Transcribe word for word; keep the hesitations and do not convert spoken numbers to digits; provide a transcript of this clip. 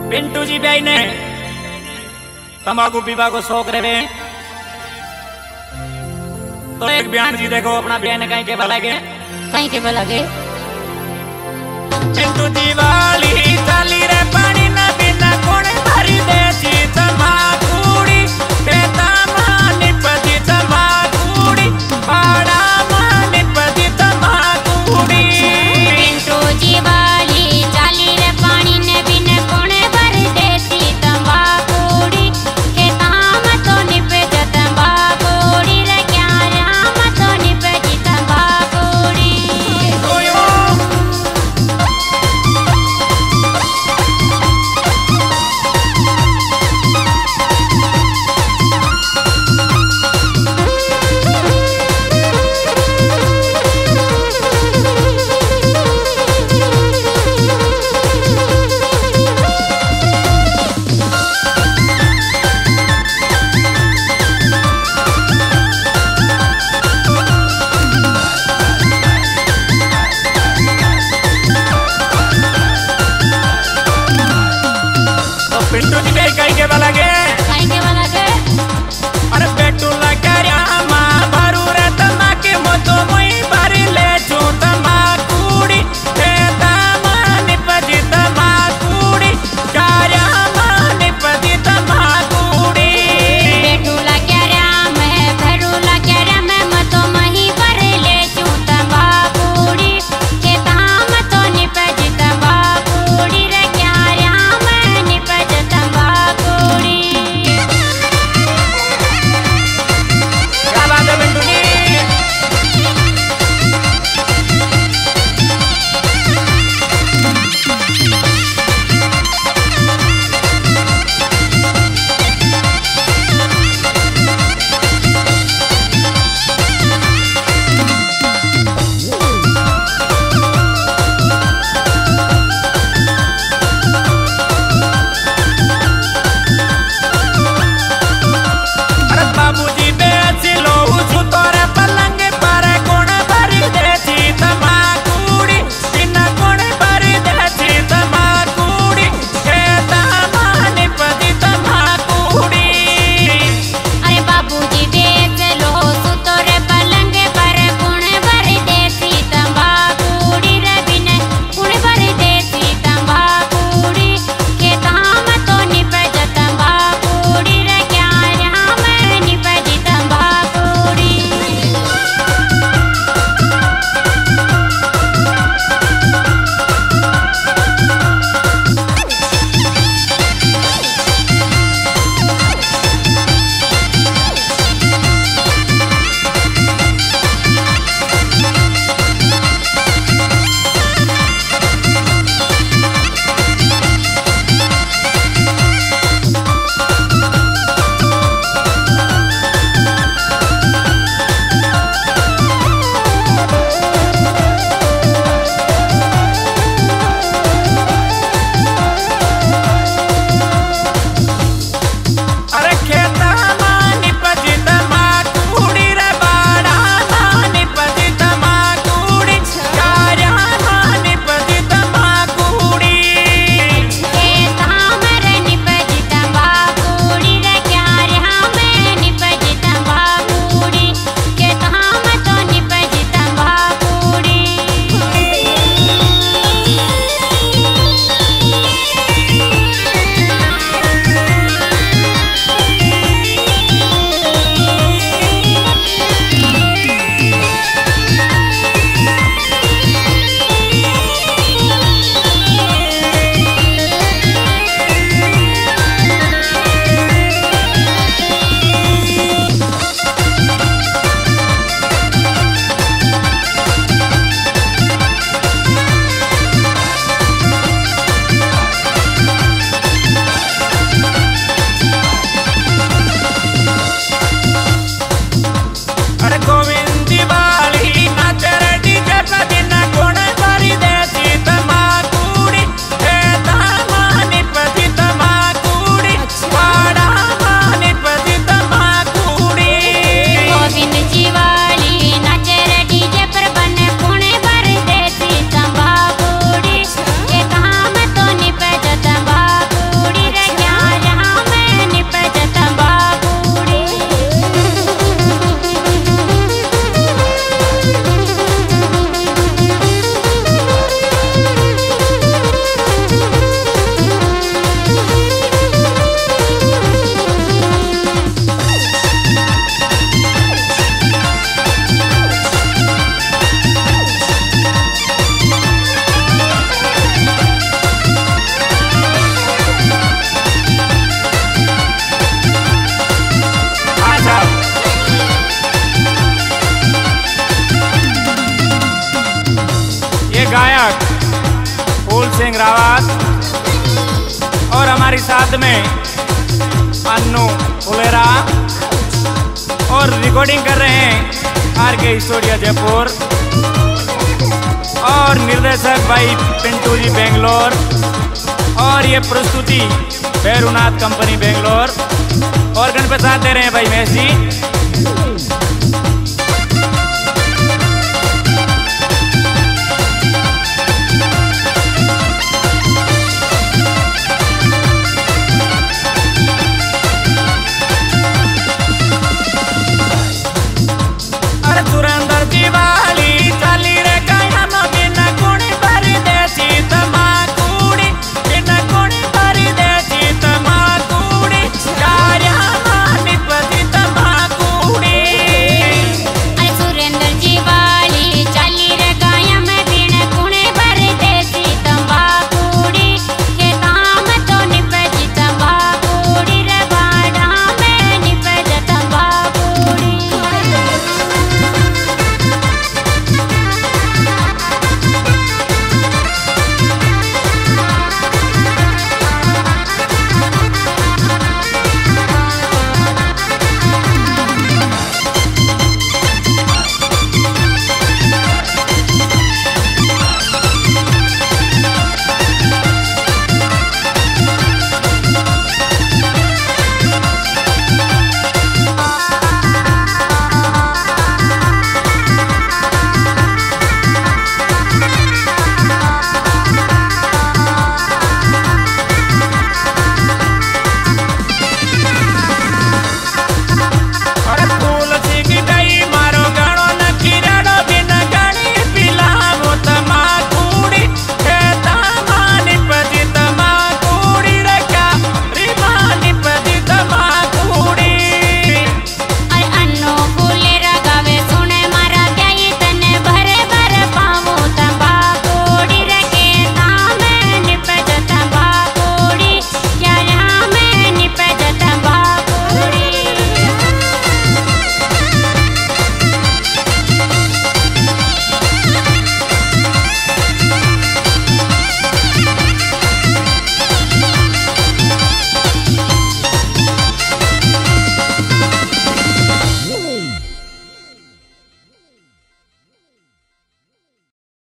पिंटू जी भाई ने तंबाकू पीवा को शौक रहे तो एक बयान जी देखो अपना बयान कहीं के भला के कहीं के भला के पिंटू जी वाली चाली रे पानी ना बिना कोने भरी देसी तंबाकूड़ी बेटा मानी पति तंबाकूड़ी बड़ा मानी पति तंबाकूड़ी पिंटू जी वाली चाली रे पानी ने बिना कोने भरी देसी तंबाकूड़ी के ताम तो निपे तंबाकूड़ी रे क्या राम तो निपे तंबाकूड़ी गायक फूल सिंह रावत और हमारी साथ में अन्नू फुलेरा और रिकॉर्डिंग कर रहे हैं आर के स्टूडियो जयपुर और निर्देशक भाई पिंटू जी बेंगलोर और ये प्रस्तुति भैरुनाथ कंपनी बेंगलोर और गणपति साथ दे रहे हैं भाई महेश जी।